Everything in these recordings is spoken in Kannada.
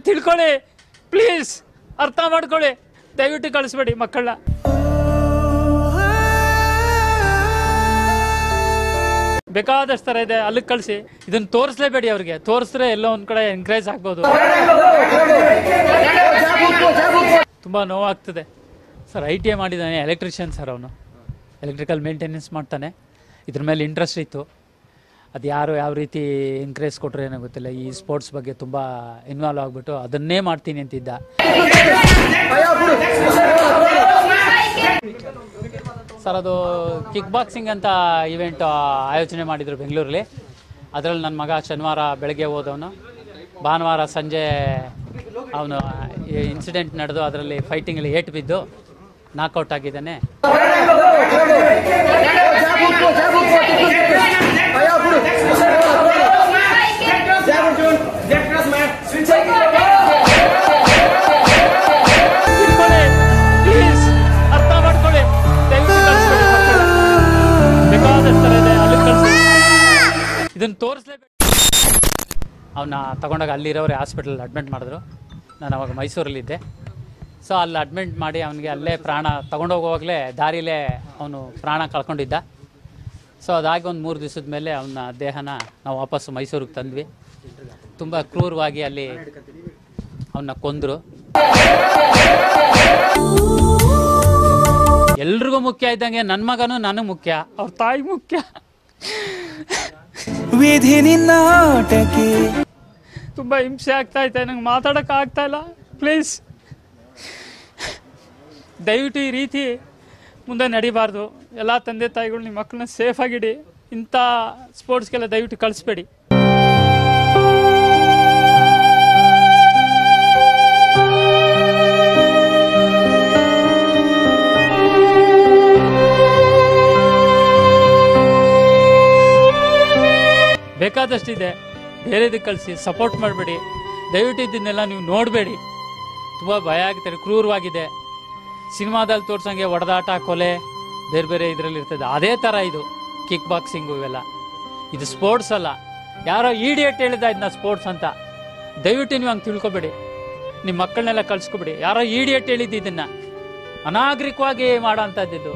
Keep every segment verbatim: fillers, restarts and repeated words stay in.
ತಿಳ್ಕೊಳ್ಳಿ ಪ್ಲೀಸ್, ಅರ್ಥ ಮಾಡ್ಕೊಳ್ಳಿ, ದಯವಿಟ್ಟು ಕಳಿಸ್ಬೇಡಿ ಮಕ್ಕಳನ್ನ. ಬೇಕಾದಷ್ಟು ಥರ ಇದೆ, ಅಲ್ಲಿಗೆ ಕಳಿಸಿ. ಇದನ್ನ ತೋರಿಸ್ಲೇಬೇಡಿ ಅವ್ರಿಗೆ, ತೋರಿಸಿದ್ರೆ ಎಲ್ಲೋ ಒಂದ್ ಕಡೆ ಎನ್ಕರೇಜ್ ಆಗ್ಬೋದು. ತುಂಬಾ ನೋವಾಗ್ತದೆ ಸರ್. ಐ ಟಿ ಐ ಮಾಡಿದ್ದಾನೆ, ಎಲೆಕ್ಟ್ರಿಷಿಯನ್ ಸರ್. ಅವನು ಎಲೆಕ್ಟ್ರಿಕಲ್ ಮೇಂಟೆನೆನ್ಸ್ ಮಾಡ್ತಾನೆ. ಇದ್ರ ಮೇಲೆ ಇಂಟ್ರೆಸ್ಟ್ ಇತ್ತು. ಅದು ಯಾರು ಯಾವ ರೀತಿ ಎನ್ಕರೇಜ್ ಕೊಟ್ಟರೆ ಏನೋ ಗೊತ್ತಿಲ್ಲ. ಈ ಸ್ಪೋರ್ಟ್ಸ್ ಬಗ್ಗೆ ತುಂಬ ಇನ್ವಾಲ್ವ್ ಆಗಿಬಿಟ್ಟು ಅದನ್ನೇ ಮಾಡ್ತೀನಿ ಅಂತಿದ್ದ. ಸರ್ ಅದು ಕಿಕ್ ಬಾಕ್ಸಿಂಗ್ ಅಂತ ಇವೆಂಟ್ ಆಯೋಜನೆ ಮಾಡಿದರು ಬೆಂಗಳೂರಲ್ಲಿ. ಅದರಲ್ಲಿ ನನ್ನ ಮಗ ಶನಿವಾರ ಬೆಳಗ್ಗೆ ಹೋದವನು, ಭಾನುವಾರ ಸಂಜೆ ಅವನು ಇನ್ಸಿಡೆಂಟ್ ನಡೆದು ಅದರಲ್ಲಿ ಫೈಟಿಂಗಲ್ಲಿ ಏಟು ಬಿದ್ದು ನಾಕ್ಔಟ್ ಆಗಿದ್ದಾನೆ. ಅರ್ಥ ಮಾಡ್ಕೊಳ್ಳಿ, ಇದನ್ನ ತೋರಿಸ್ಲೇಬೇಕು. ಅವನ್ನ ತಗೊಂಡಾಗ ಅಲ್ಲಿರೋರೆ ಹಾಸ್ಪಿಟಲ್ ಅಡ್ಮಿಟ್ ಮಾಡಿದ್ರು. ನಾನು ಅವಾಗ ಮೈಸೂರಲ್ಲಿದ್ದೆ. ಸೊ ಅಲ್ಲಿ ಅಡ್ಮಿಟ್ ಮಾಡಿ ಅವನಿಗೆ ಅಲ್ಲೇ ಪ್ರಾಣ ತಗೊಂಡೋಗುವಾಗಲೇ ದಾರಿಲೇ ಅವನು ಪ್ರಾಣ ಕಳ್ಕೊಂಡಿದ್ದ. ಸೊ ಅದಾಗಿ ಒಂದು ಮೂರು ದಿವಸದ ಮೇಲೆ ಅವನ ದೇಹನ ನಾವು ವಾಪಸ್ಸು ಮೈಸೂರಿಗೆ ತಂದ್ವಿ. ತುಂಬ ಕ್ರೂರವಾಗಿ ಅಲ್ಲಿ ಅವನ್ನ ಕೊಂದರು. ಎಲ್ರಿಗೂ ಮುಖ್ಯ ಇದ್ದಂಗೆ ನನ್ನ ಮಗನೂ ನನಗೆ ಮುಖ್ಯ, ಅವ್ರ ತಾಯಿ ಮುಖ್ಯ. ತುಂಬ ಹಿಂಸೆ ಆಗ್ತಾ ಐತೆ, ನಂಗೆ ಮಾತಾಡೋಕೆ ಆಗ್ತಾ ಇಲ್ಲ. ಪ್ಲೀಸ್ ದಯವಿಟ್ಟು ಈ ರೀತಿ ಮುಂದೆ ನಡಿಬಾರ್ದು. ಎಲ್ಲ ತಂದೆ ತಾಯಿಗಳು ನಿಮ್ಮ ಮಕ್ಕಳನ್ನ ಸೇಫಾಗಿಡಿ. ಇಂಥ ಸ್ಪೋರ್ಟ್ಸ್ಗೆಲ್ಲ ದಯವಿಟ್ಟು ಕಳಿಸ್ಬೇಡಿ. ಬೇಕಾದಷ್ಟಿದೆ, ಬೇರೆದಕ್ಕೆ ಕಳಿಸಿ, ಸಪೋರ್ಟ್ ಮಾಡಬೇಡಿ. ದಯವಿಟ್ಟು ಇದನ್ನೆಲ್ಲ ನೀವು ನೋಡಬೇಡಿ. ತುಂಬ ಭಯ ಆಗ್ತಾರೆ, ಕ್ರೂರವಾಗಿದೆ. ಸಿನಿಮಾದಲ್ಲಿ ತೋರ್ಸಂಗೆ ಹೊಡೆದಾಟ, ಕೊಲೆ ಬೇರೆ ಬೇರೆ ಇದರಲ್ಲಿ ಇರ್ತದೆ. ಅದೇ ಥರ ಇದು ಕಿಕ್ ಬಾಕ್ಸಿಂಗು ಇವೆಲ್ಲ. ಇದು ಸ್ಪೋರ್ಟ್ಸ್ ಅಲ್ಲ. ಯಾರೋ ಈಡಿಯಟ್ ಹೇಳಿದ ಇದನ್ನ ಸ್ಪೋರ್ಟ್ಸ್ ಅಂತ. ದಯವಿಟ್ಟು ನೀವು ಹಂಗೆ ತಿಳ್ಕೊಬೇಡಿ. ನಿಮ್ಮ ಮಕ್ಕಳನ್ನೆಲ್ಲ ಕಳ್ಸ್ಕೊಬೇಡಿ. ಯಾರೋ ಈಡಿಯಟ್ ಹೇಳಿದ್ದು ಇದನ್ನ ಅನಾಗರಿಕವಾಗಿ ಮಾಡೋ ಅಂಥದ್ದಿದ್ದು.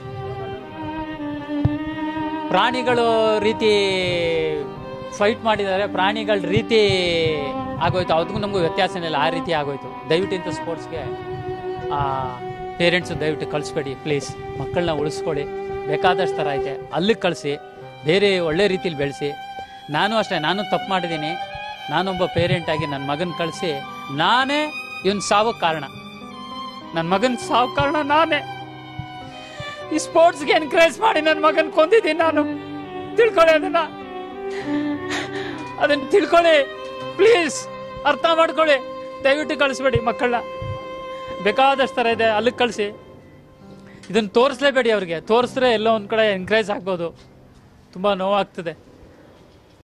ಪ್ರಾಣಿಗಳು ರೀತಿ ಫೈಟ್ ಮಾಡಿದ್ದಾರೆ, ಪ್ರಾಣಿಗಳ ರೀತಿ ಆಗೋಯ್ತು. ಅದಕ್ಕೂ ನಮಗೂ ವ್ಯತ್ಯಾಸನೇ ಇಲ್ಲ, ಆ ರೀತಿ ಆಗೋಯ್ತು. ದಯವಿಟ್ಟು ಇಂಥ ಸ್ಪೋರ್ಟ್ಸ್ಗೆ ಪೇರೆಂಟ್ಸು ದಯವಿಟ್ಟು ಕಳಿಸ್ಬೇಡಿ ಪ್ಲೀಸ್. ಮಕ್ಕಳನ್ನ ಉಳಿಸ್ಕೊಳ್ಳಿ. ಬೇಕಾದಷ್ಟು ಥರ ಐತೆ, ಅಲ್ಲಿಗೆ ಕಳಿಸಿ. ಬೇರೆ ಒಳ್ಳೆ ರೀತಿಲಿ ಬೆಳೆಸಿ. ನಾನು ಅಷ್ಟೇ, ನಾನು ತಪ್ಪು ಮಾಡಿದ್ದೀನಿ. ನಾನೊಬ್ಬ ಪೇರೆಂಟಾಗಿ ನನ್ನ ಮಗನ ಕಳಿಸಿ ನಾನೇ ಇವನ್ ಸಾವಕ್ಕೆ ಕಾರಣ. ನನ್ನ ಮಗನ ಸಾವು ಕಾರಣ ನಾನೇ. ಈ ಸ್ಪೋರ್ಟ್ಸ್ಗೆ ಎನ್ಕರೇಜ್ ಮಾಡಿ ನನ್ನ ಮಗನ ಕೊಂದಿದ್ದೀನಿ ನಾನು. ತಿಳ್ಕೊಳ್ಳಿ ಅದನ್ನ, ಅದನ್ನ ತಿಳ್ಕೊಳ್ಳಿ ಪ್ಲೀಸ್. ಅರ್ಥ ಮಾಡ್ಕೊಳ್ಳಿ. ದಯವಿಟ್ಟು ಕಳಿಸ್ಬೇಡಿ ಮಕ್ಕಳನ್ನ. ಬೇಕಾದಷ್ಟು ಥರ ಇದೆ, ಅಲ್ಲಿಗೆ ಕಳಿಸಿ. ಇದನ್ನು ತೋರಿಸ್ಲೇಬೇಡಿ ಅವ್ರಿಗೆ, ತೋರಿಸಿದ್ರೆ ಎಲ್ಲೋ ಒಂದು ಕಡೆ ಎನ್ಕರೇಜ್ ಆಗ್ಬೋದು. ತುಂಬ ನೋವಾಗ್ತದೆ.